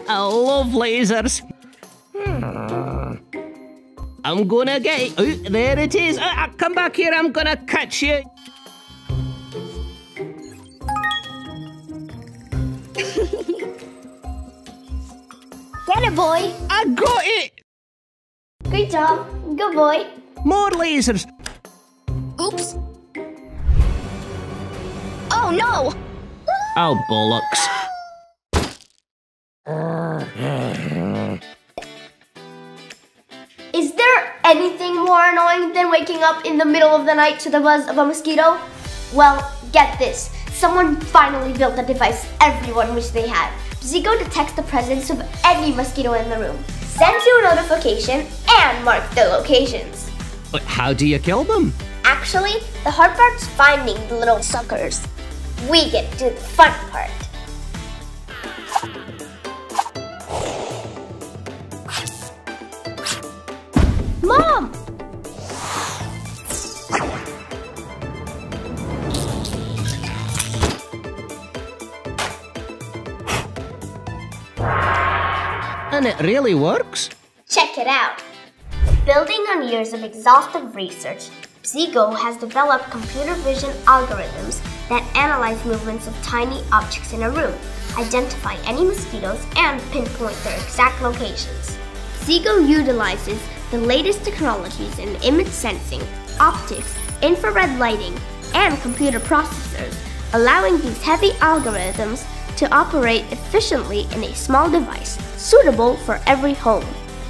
I love lasers. I'm gonna get... Oh, there it is. Come back here, I'm gonna catch you. Get it, boy. I got it. Great job. Good boy. More lasers. Oops. Oh, no. Oh, bollocks. Is there anything more annoying than waking up in the middle of the night to the buzz of a mosquito? Well, get this. Someone finally built a device everyone wished they had. Zigo detects the presence of any mosquito in the room, sends you a notification, and marks the locations. But how do you kill them? Actually, the hard part's finding the little suckers. We get to do the fun part. Mom! And it really works? Check it out. Building on years of exhaustive research, Zigo has developed computer vision algorithms that analyze movements of tiny objects in a room, identify any mosquitoes, and pinpoint their exact locations. Zigo utilizes the latest technologies in image sensing, optics, infrared lighting, and computer processors, allowing these heavy algorithms to operate efficiently in a small device, suitable for every home.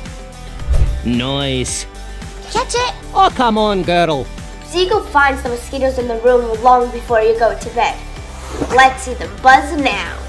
Nice. Catch it! Oh, come on, girl. Zigo finds the mosquitoes in the room long before you go to bed. Let's see them buzz now.